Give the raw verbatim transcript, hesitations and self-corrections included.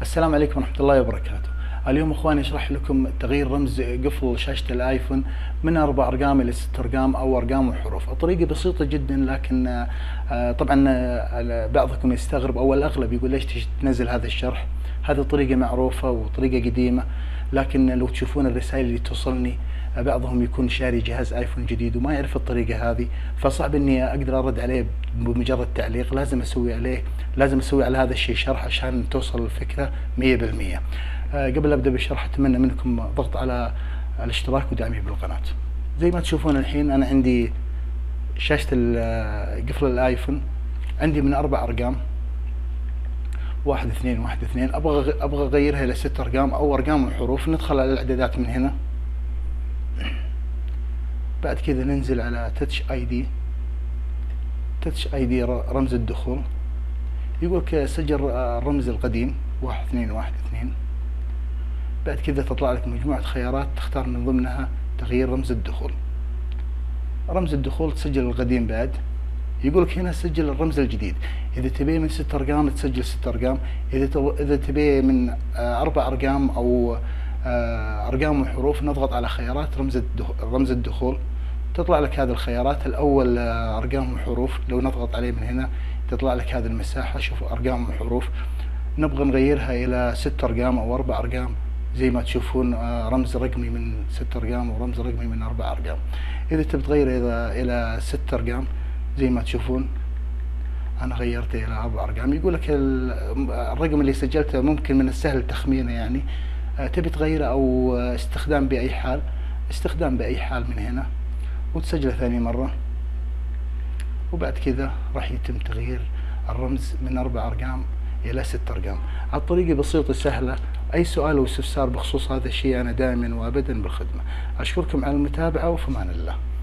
السلام عليكم ورحمة الله وبركاته. اليوم اخواني اشرح لكم تغيير رمز قفل شاشة الايفون من اربع ارقام الى ست ارقام او ارقام وحروف. الطريقة بسيطة جدا، لكن طبعا بعضكم يستغرب او الاغلب يقول ليش تنزل هذا الشرح. هذه طريقة معروفة وطريقة قديمة، لكن لو تشوفون الرسائل اللي توصلني بعضهم يكون شاري جهاز ايفون جديد وما يعرف الطريقة هذه، فصعب اني اقدر ارد عليه بمجرد تعليق. لازم اسوي عليه لازم اسوي على هذا الشيء شرح عشان توصل الفكرة مية بالمية. قبل ابدا بالشرح اتمنى منكم ضغط على الاشتراك ودعمي بالقناة. زي ما تشوفون الحين انا عندي شاشة قفل الايفون، عندي من اربع ارقام واحد اثنين واحد اثنين، ابغى ابغى اغيرها الى ست ارقام او ارقام وحروف. ندخل على الاعدادات من هنا، بعد كذا ننزل على تاتش اي دي. تاتش اي دي رمز الدخول، يقول لك سجل الرمز القديم واحد اثنين واحد اثنين. بعد كذا تطلع لك مجموعة خيارات تختار من ضمنها تغيير رمز الدخول. رمز الدخول تسجل القديم، بعد يقول لك هنا سجل الرمز الجديد. اذا تبيه من ست ارقام تسجل ست ارقام، اذا اذا تبيه من اربع ارقام او ارقام وحروف نضغط على خيارات رمز رمز الدخول، تطلع لك هذه الخيارات. الاول ارقام وحروف، لو نضغط عليه من هنا تطلع لك هذه المساحة. شوف ارقام وحروف، نبغى نغيرها الى ست ارقام او اربع ارقام. زي ما تشوفون رمز رقمي من ست ارقام ورمز رقمي من اربع ارقام. اذا تبي تغير الى الى ست ارقام زي ما تشوفون انا غيرته الى اربع ارقام. يقول لك الرقم اللي سجلته ممكن من السهل تخمينه، يعني تبي تغيره او استخدام باي حال، استخدام باي حال من هنا وتسجله ثاني مرة، وبعد كذا راح يتم تغيير الرمز من اربع ارقام الى ست ارقام. الطريقة بسيطة سهلة. اي سؤال او استفسار بخصوص هذا الشيء انا دائما وابدا بالخدمة. اشكركم على المتابعة وفي امان الله.